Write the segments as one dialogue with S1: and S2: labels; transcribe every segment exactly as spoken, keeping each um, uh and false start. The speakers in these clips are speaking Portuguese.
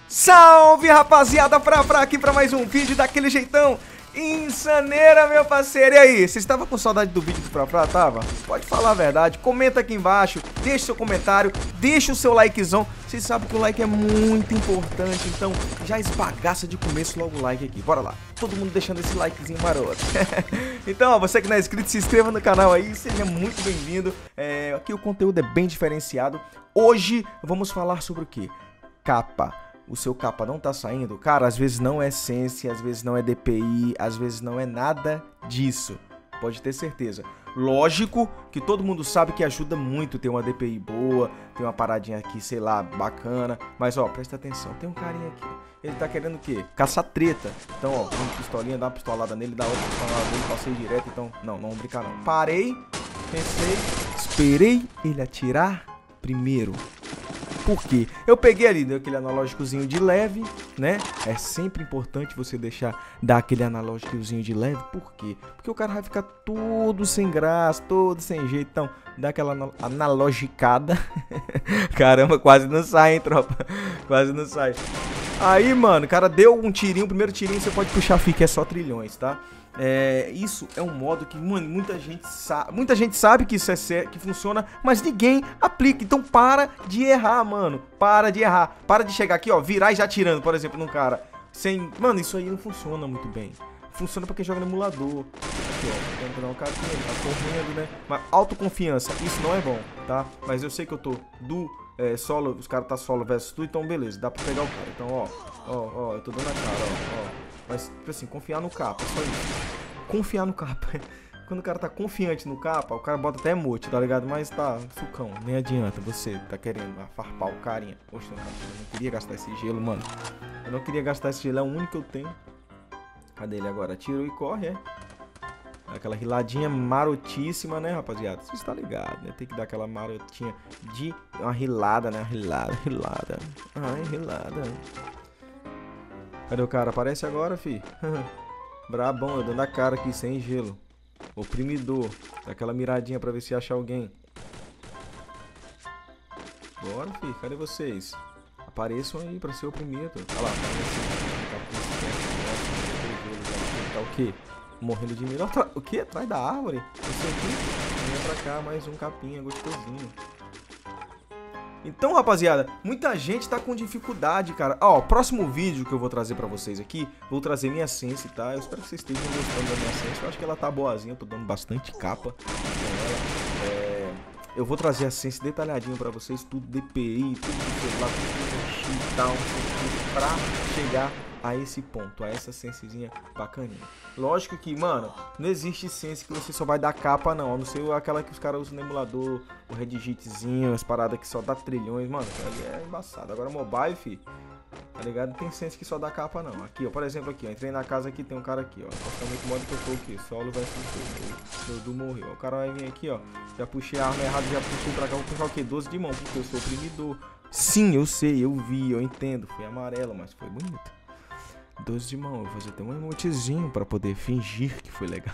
S1: Salve, rapaziada, pra, pra aqui pra mais um vídeo daquele jeitão insaneira, meu parceiro. E aí, você estava com saudade do vídeo do Fra Fra? Tava? Pode falar a verdade, comenta aqui embaixo, deixa seu comentário, deixa o seu likezão. Vocês sabem que o like é muito importante, então já esbagaça de começo logo o like aqui. Bora lá, todo mundo deixando esse likezinho maroto. Então, ó, você que não é inscrito, se inscreva no canal aí, seja muito bem-vindo. é, Aqui o conteúdo é bem diferenciado. Hoje vamos falar sobre o que? Capa. O seu capa não tá saindo? Cara, às vezes não é Sense, às vezes não é D P I, às vezes não é nada disso. Pode ter certeza. Lógico que todo mundo sabe que ajuda muito ter uma D P I boa, ter uma paradinha aqui, sei lá, bacana. Mas, ó, presta atenção, tem um carinha aqui. Ele tá querendo o quê? Caçar treta. Então, ó, uma pistolinha, dá uma pistolada nele, dá outra pistolada nele, passei direto. Então, não, não vamos brincar não. Parei, pensei, esperei ele atirar primeiro. Por quê? Eu peguei ali, deu aquele analógicozinho de leve, né? É sempre importante você deixar, dar aquele analógicozinho de leve. Por quê? Porque o cara vai ficar todo sem graça, todo sem jeito. Então, dá aquela analogicada. Caramba, quase não sai, hein, tropa? Quase não sai. Aí, mano, o cara deu um tirinho, o primeiro tirinho você pode puxar, fica, é só trilhões, tá? É, isso é um modo que, mano, muita gente sabe, muita gente sabe que isso é certo, que funciona, mas ninguém aplica. Então para de errar, mano. Para de errar. Para de chegar aqui, ó, virar e já atirando, por exemplo, num cara. Sem, mano, isso aí não funciona muito bem. Funciona pra quem joga no emulador. Aqui, ó, tentando dar um cara, tá correndo, né? Mas autoconfiança, isso não é bom, tá? Mas eu sei que eu tô do é, solo, os caras tá solo versus tu, então beleza, dá pra pegar o cara. Então, ó, ó, ó, eu tô dando a cara, ó, ó. Mas, tipo assim, confiar no capa, só isso. Confiar no capa. Quando o cara tá confiante no capa, o cara bota até emote, tá ligado? Mas tá, sucão, nem adianta. Você tá querendo farpar o carinha. Poxa, eu não queria gastar esse gelo, mano. Eu não queria gastar esse gelo, é o único que eu tenho. Cadê ele agora? Tirou e corre, é? Aquela riladinha marotíssima, né, rapaziada? Você está ligado, né? Tem que dar aquela marotinha de... Uma rilada, né? Rilada, rilada. Ai, rilada. Cadê o cara? Aparece agora, fi. Brabão, eu dando a cara aqui, sem gelo. Oprimidor. Dá aquela miradinha pra ver se acha alguém. Bora, fi. Cadê vocês? Apareçam aí pra ser oprimido. Olha lá. Tá o quê? Morrendo de medo. O quê? Atrás da árvore? Esse aqui. Vem pra cá, mais um capinha gostosinho. Então, rapaziada, muita gente tá com dificuldade, cara. Ó, próximo vídeo que eu vou trazer pra vocês aqui, vou trazer minha Sense, tá? Eu espero que vocês estejam gostando da minha Sense. Eu acho que ela tá boazinha, eu tô dando bastante capa com ela. É... Eu vou trazer a Sense detalhadinho pra vocês, tudo D P I, tudo do celular, tudo do tal, pra chegar a esse ponto, a essa Sensezinha bacaninha. Lógico que, mano, não existe Sense que você só vai dar capa, não. A não ser aquela que os caras usam no emulador, o Redigitzinho, as paradas que só dá trilhões, mano. Ali é embaçado. Agora, mobile, fi, tá ligado? Não tem Sense que só dá capa, não. Aqui, ó, por exemplo, aqui, ó. Entrei na casa aqui, tem um cara aqui, ó. Praticamente o modo que eu tô aqui. Solo versus o do morreu. O cara vai vir aqui, ó. Já puxei a arma errada, já puxei pra cá. Vou puxar o quê? doze de mão, porque eu sou oprimidor. Sim, eu sei, eu vi, eu entendo. Foi amarelo, mas foi bonito. doze de mão, eu vou fazer até um emotezinho pra poder fingir que foi legal.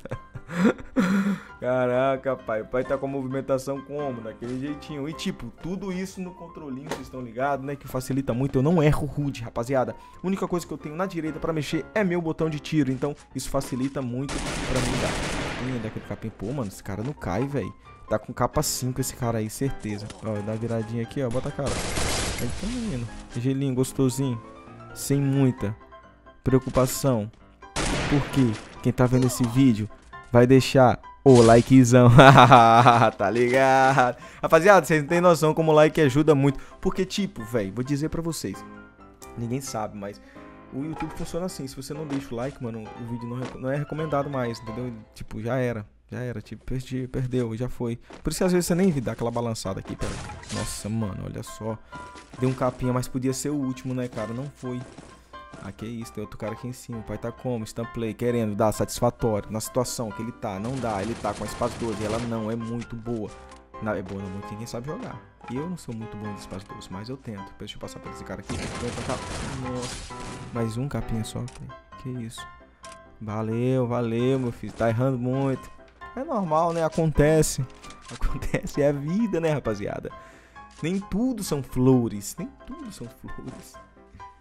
S1: Caraca, pai, o pai tá com a movimentação como? Daquele jeitinho. E tipo, tudo isso no controlinho, vocês estão ligados, né? Que facilita muito, eu não erro rude, rapaziada. A única coisa que eu tenho na direita pra mexer é meu botão de tiro, então isso facilita muito pra mim dar. Daquele capim, pô, mano, esse cara não cai, velho. Tá com capa cinco esse cara aí, certeza. Ó, dá uma viradinha aqui, ó, bota a cara. Aí tá, menino. Gelinho gostosinho, sem muita preocupação. Porque quem tá vendo esse vídeo vai deixar o likezão. Tá ligado? Rapaziada, vocês não tem noção como o like ajuda muito. Porque tipo, velho, vou dizer pra vocês, ninguém sabe, mas o YouTube funciona assim. Se você não deixa o like, mano, o vídeo não, não é recomendado mais, entendeu? Tipo, já era. Já era, tipo, perdi, perdeu, já foi. Por isso que às vezes você nem dá aquela balançada aqui, pera. Nossa, mano, olha só. Deu um capinha, mas podia ser o último, né, cara? Não foi. Ah, que isso, tem outro cara aqui em cima. O pai tá como? Stamp play, querendo dar satisfatório na situação que ele tá. Não dá, ele tá com a espaço doze. Ela não, é muito boa. Não, é boa, não, ninguém sabe jogar. E eu não sou muito bom de espaço doze, mas eu tento. Deixa eu passar por esse cara aqui. Nossa. Mais um capinha só. Que isso. Valeu, valeu, meu filho. Tá errando muito. É normal, né? Acontece. Acontece, é a vida, né, rapaziada? Nem tudo são flores. Nem tudo são flores.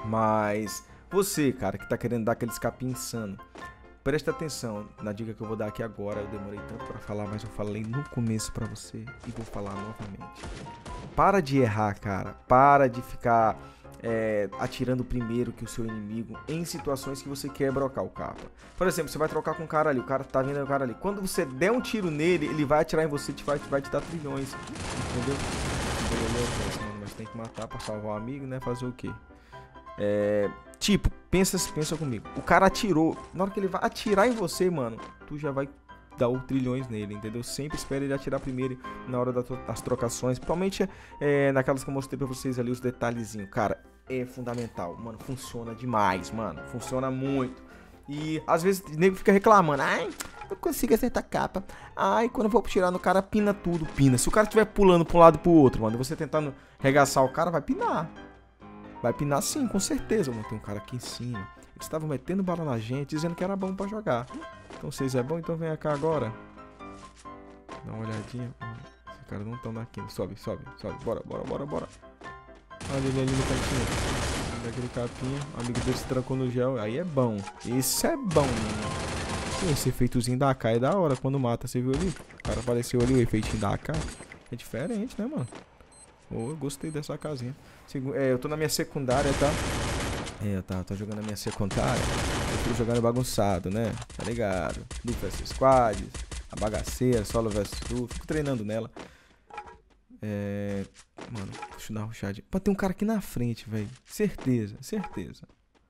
S1: Mas você, cara, que tá querendo dar aquele escape insano, presta atenção na dica que eu vou dar aqui agora. Eu demorei tanto pra falar, mas eu falei no começo pra você e vou falar novamente. Para de errar, cara. Para de ficar é, atirando primeiro que o seu inimigo em situações que você quer brocar o capa. Por exemplo, você vai trocar com um cara ali, o cara tá vendo o cara ali. Quando você der um tiro nele, ele vai atirar em você e vai, vai te dar trilhões. Entendeu? Mas tem que matar pra salvar o amigo, né? Fazer o quê? É... Tipo, pensa, pensa comigo. O cara atirou. Na hora que ele vai atirar em você, mano, tu já vai dar o trilhões nele, entendeu? Sempre espera ele atirar primeiro na hora das trocações. Principalmente é, naquelas que eu mostrei pra vocês ali, os detalhezinhos. Cara, é fundamental. Mano, funciona demais, mano. Funciona muito. E às vezes o nego fica reclamando. Ai, não consigo acertar a capa. Ai, quando eu vou tirar no cara, pina tudo, pina. Se o cara estiver pulando pra um lado e pro outro, mano, e você tentando regaçar o cara, vai pinar. Vai pinar sim, com certeza. Mano, tem um cara aqui em cima. Eles estavam metendo bala na gente, dizendo que era bom pra jogar. Então, vocês é bom? Então vem cá agora. Dá uma olhadinha. Esse cara não tá aqui. Sobe, sobe, sobe. Bora, bora, bora, bora. Olha ele ali no cantinho. Daquele capinha. O amigo dele se trancou no gel. Aí é bom. Esse é bom, mano. Esse efeitozinho da A K é da hora quando mata. Você viu ali? O cara apareceu ali, o efeitinho da A K. É diferente, né, mano? Oh, eu gostei dessa casinha. É, eu tô na minha secundária, tá? É, tá, tô jogando na minha secundária. Eu tô jogando bagunçado, né? Tá ligado? Duplo versus squad, a bagaceira, solo versus duo. Fico treinando nela. É... Mano, deixa eu dar uma rushadinha. Pô, tem um cara aqui na frente, velho. Certeza, certeza.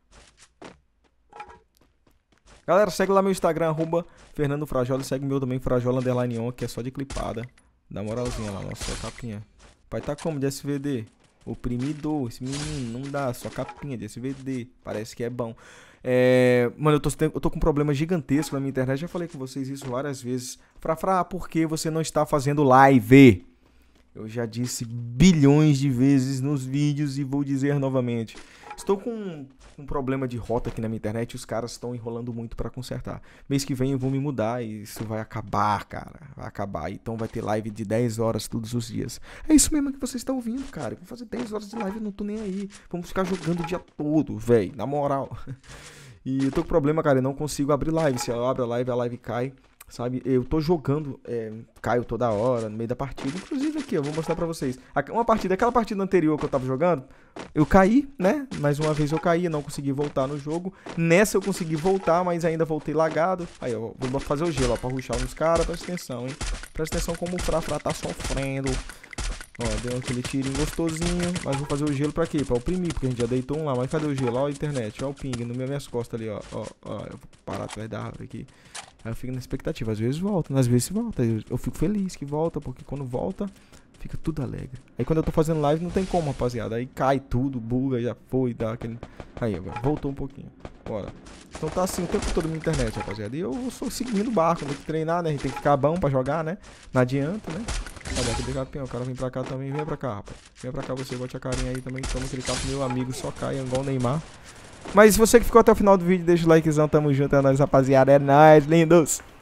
S1: Galera, segue lá meu Instagram, arroba Fernando Frajola. Segue o meu também, Frajola Underline On, que é só de clipada. Dá moralzinha lá, nossa, só capinha. Pai tá como de S V D? Oprimido, esse menino, não dá, só capinha de S V D, parece que é bom. É, mano, eu tô, eu tô com um problema gigantesco na minha internet, já falei com vocês isso várias vezes. Frafra, por que você não está fazendo live? Eu já disse bilhões de vezes nos vídeos e vou dizer novamente. Estou com um problema de rota aqui na minha internet e os caras estão enrolando muito pra consertar. Mês que vem eu vou me mudar e isso vai acabar, cara. Vai acabar. Então vai ter live de dez horas todos os dias. É isso mesmo que você está ouvindo, cara. Eu vou fazer dez horas de live, eu não tô nem aí. Vamos ficar jogando o dia todo, velho. Na moral. E eu tô com problema, cara. Eu não consigo abrir live. Se eu abro a live, a live cai. Sabe, eu tô jogando, é, caio toda hora, no meio da partida. Inclusive aqui, eu vou mostrar pra vocês. Uma partida, aquela partida anterior que eu tava jogando, eu caí, né? Mais uma vez eu caí, não consegui voltar no jogo. Nessa eu consegui voltar, mas ainda voltei lagado. Aí, ó, vou fazer o gelo, ó, pra rushar nos caras. Presta atenção, hein? Presta atenção como o Frafra tá sofrendo. Ó, deu aquele tirinho gostosinho. Mas vou fazer o gelo pra quê? Pra oprimir, porque a gente já deitou um lá. Mas cadê o gelo? Ó a internet, ó o ping no meio minhas costas ali, ó. Ó, ó, eu vou parar atrás da árvore aqui. Aí eu fico na expectativa, às vezes volta, às vezes volta. Eu, eu fico feliz que volta, porque quando volta, fica tudo alegre. Aí quando eu tô fazendo live, não tem como, rapaziada. Aí cai tudo, buga, já foi, dá aquele... Aí, agora, voltou um pouquinho. Bora. Então tá assim o tempo todo na internet, rapaziada. E eu sou seguindo o barco, tem que treinar, né? A gente tem que ficar bom pra jogar, né? Não adianta, né? Olha, aquele capinha, o cara vem pra cá também, vem pra cá, rapaz. Vem pra cá você, bote a carinha aí também, toma aquele capo, meu amigo, só cai, igual o Neymar. Mas se você que ficou até o final do vídeo, deixa o likezão, tamo junto, é nóis, rapaziada, é nóis, lindos!